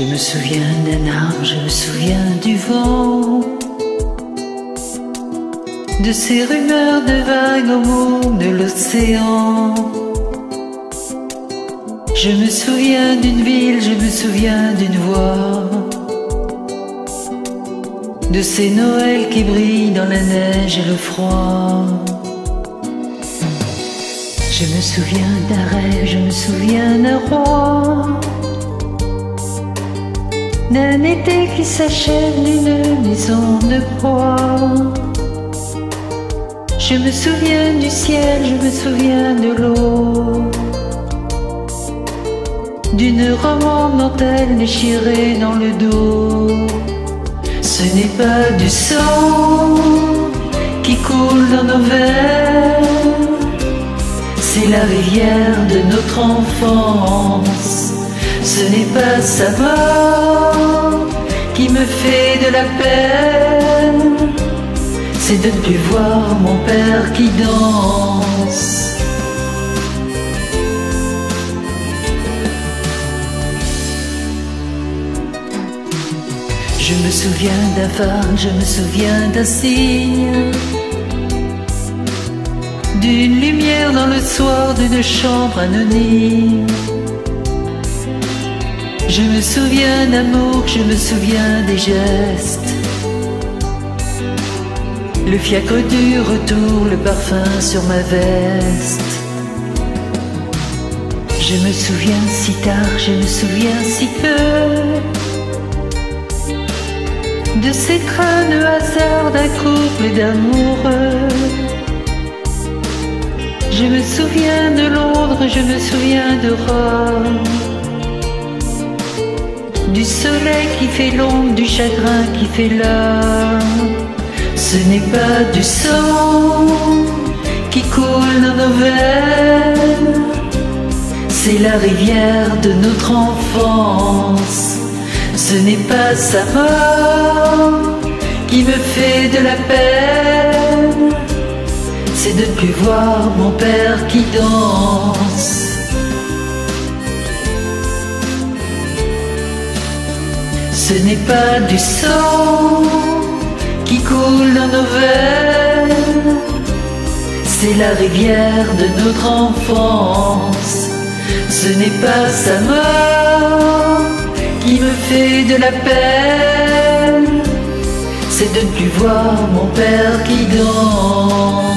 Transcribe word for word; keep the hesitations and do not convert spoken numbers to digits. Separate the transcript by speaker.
Speaker 1: Je me souviens d'un arbre, je me souviens du vent, de ces rumeurs de vagues au bout de l'océan. Je me souviens d'une ville, je me souviens d'une voix, de ces Noëls qui brillent dans la neige et le froid. Je me souviens d'un rêve, je me souviens d'un roi, d'un été qui s'achève, d'une maison de bois. Je me souviens du ciel, je me souviens de l'eau, d'une robe dentelle déchirée dans le dos. Ce n'est pas du sang qui coule dans nos veines, c'est la rivière de notre enfance. Ce n'est pas sa mort qui me fait de la peine, c'est de ne plus voir mon père qui danse. Je me souviens d'un phare, je me souviens d'un signe, d'une lumière dans le soir d'une chambre anonyme. Je me souviens d'amour, je me souviens des gestes, le fiacre du retour, le parfum sur ma veste. Je me souviens si tard, je me souviens si peu, de ces trains de hasard d'un couple d'amoureux. Je me souviens de Londres, je me souviens de Rome, du soleil qui fait l'ombre, du chagrin qui fait l'âme. Ce n'est pas du sang qui coule dans nos veines, c'est la rivière de notre enfance. Ce n'est pas sa mort qui me fait de la peine, c'est de ne plus voir mon père qui danse. Ce n'est pas du sang qui coule dans nos veines, c'est la rivière de notre enfance. Ce n'est pas sa mort qui me fait de la peine, c'est de ne plus voir mon père qui danse.